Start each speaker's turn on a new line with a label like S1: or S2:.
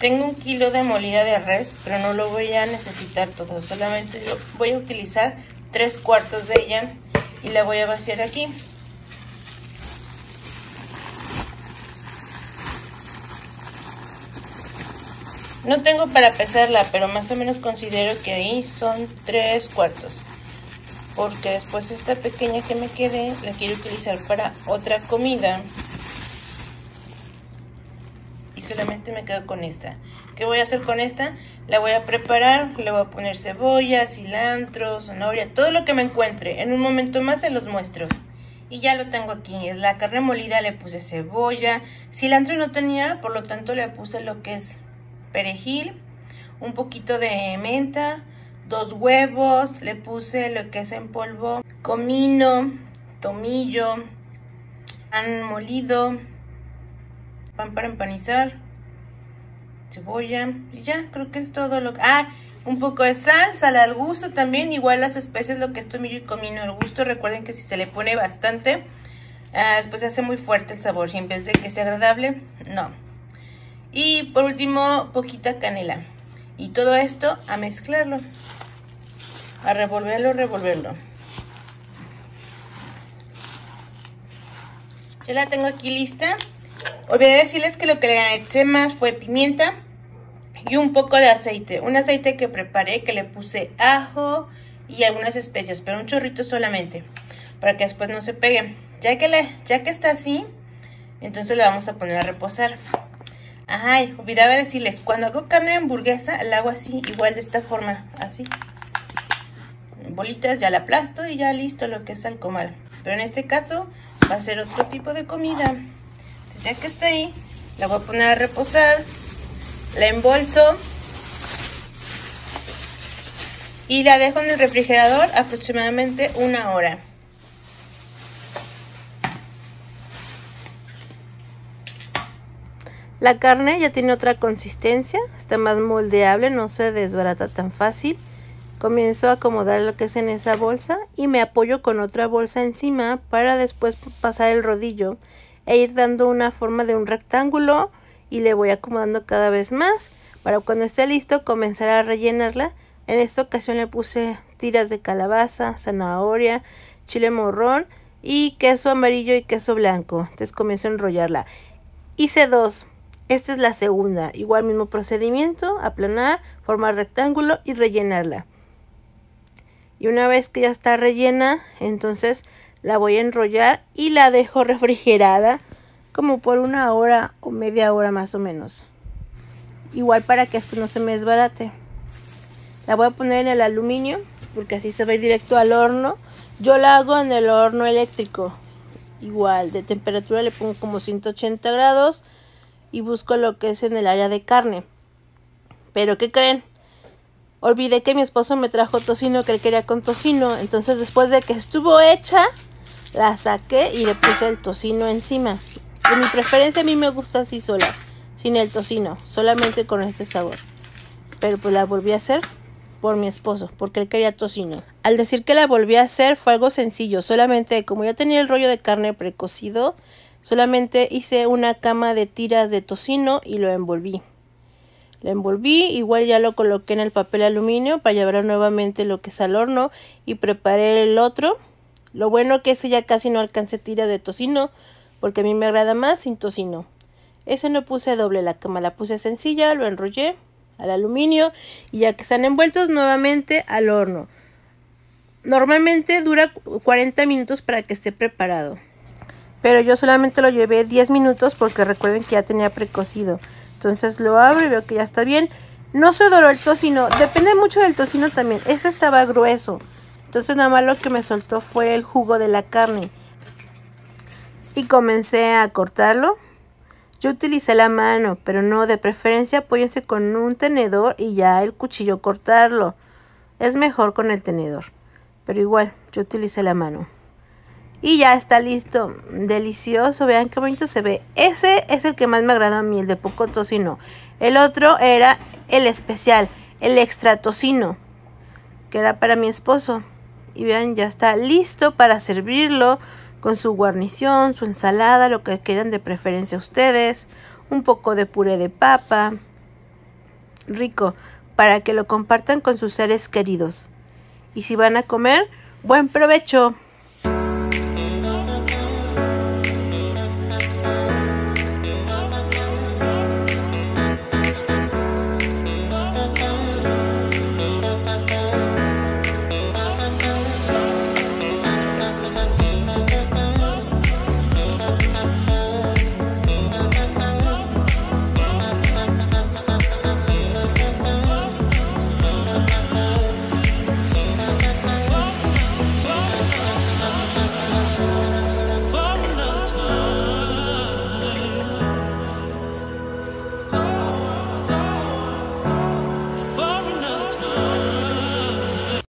S1: Tengo 1 kilo de molida de res, pero no lo voy a necesitar todo. Solamente voy a utilizar 3/4 de ella y la voy a vaciar aquí. No tengo para pesarla, pero más o menos considero que ahí son 3/4. Porque después esta pequeña que me quede la quiero utilizar para otra comida. Y solamente me quedo con esta. ¿Qué voy a hacer con esta? La voy a preparar, le voy a poner cebolla, cilantro, zanahoria, todo lo que me encuentre. En un momento más se los muestro. Y ya lo tengo aquí, es la carne molida, le puse cebolla, cilantro no tenía, por lo tanto le puse lo que es perejil, un poquito de menta, 2 huevos, le puse lo que es en polvo, comino, tomillo, pan molido, pan para empanizar, cebolla y ya, creo que es todo lo que... un poco de sal al gusto también, igual las especias, lo que es tomillo y comino al gusto. Recuerden que si se le pone bastante, después se hace muy fuerte el sabor y en vez de que sea agradable, no. Y por último, poquita canela. Y todo esto a mezclarlo, a revolverlo. Ya la tengo aquí lista. Olvidé decirles que lo que le eché más fue pimienta y un poco de aceite. Un aceite que preparé, que le puse ajo y algunas especias, pero un chorrito solamente, para que después no se pegue. Ya que está así, entonces le vamos a poner a reposar. Olvidaba decirles, cuando hago carne de hamburguesa, la hago así, igual de esta forma, así. Bolitas, ya la aplasto y ya listo lo que es al comal. Pero en este caso va a ser otro tipo de comida. Entonces, ya que está ahí, la voy a poner a reposar. La embolso y la dejo en el refrigerador aproximadamente 1 hora. La carne ya tiene otra consistencia, está más moldeable, no se desbarata tan fácil. Comienzo a acomodar lo que es en esa bolsa y me apoyo con otra bolsa encima para después pasar el rodillo e ir dando una forma de un rectángulo y le voy acomodando cada vez más para cuando esté listo comenzar a rellenarla. En esta ocasión le puse tiras de calabaza, zanahoria, chile morrón y queso amarillo y queso blanco. Entonces comienzo a enrollarla. Hice 2. Esta es la segunda. Igual mismo procedimiento, aplanar, formar rectángulo y rellenarla. Y una vez que ya está rellena, entonces la voy a enrollar y la dejo refrigerada como por 1 hora o media hora más o menos. Igual para que después no se me desbarate. La voy a poner en el aluminio porque así se va a ir directo al horno. Yo la hago en el horno eléctrico. Igual de temperatura le pongo como 180 grados y busco lo que es en el área de carne. Pero ¿qué creen? Olvidé que mi esposo me trajo tocino, que él quería con tocino. Entonces después de que estuvo hecha, la saqué y le puse el tocino encima. De mi preferencia a mí me gusta así sola, sin el tocino, solamente con este sabor. Pero pues la volví a hacer por mi esposo, porque él quería tocino. Al decir que la volví a hacer fue algo sencillo, solamente como yo tenía el rollo de carne precocido, solamente hice una cama de tiras de tocino y lo envolví. Lo envolví, igual ya lo coloqué en el papel aluminio para llevar nuevamente lo que es al horno y preparé el otro. Lo bueno que ese ya casi no alcancé tiras de tocino, porque a mí me agrada más sin tocino. Ese no puse doble la cama, la puse sencilla, lo enrollé al aluminio y ya que están envueltos nuevamente al horno. Normalmente dura 40 minutos para que esté preparado, pero yo solamente lo llevé 10 minutos porque recuerden que ya tenía precocido. Entonces lo abro y veo que ya está bien. No se doró el tocino, depende mucho del tocino también. Este estaba grueso, entonces nada más lo que me soltó fue el jugo de la carne. Y comencé a cortarlo. Yo utilicé la mano, pero no, de preferencia apóyense con un tenedor y ya el cuchillo cortarlo. Es mejor con el tenedor, pero igual yo utilicé la mano. Y ya está listo, delicioso, vean qué bonito se ve. Ese es el que más me agrada a mí, el de poco tocino. El otro era el especial, el extra tocino, que era para mi esposo. Y vean, ya está listo para servirlo con su guarnición, su ensalada, lo que quieran de preferencia ustedes. Un poco de puré de papa, rico para que lo compartan con sus seres queridos. Y si van a comer, buen provecho.